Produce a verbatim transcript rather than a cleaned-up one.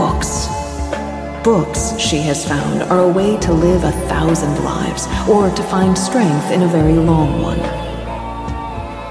books. Books, she has found, are a way to live a thousand lives, or to find strength in a very long one.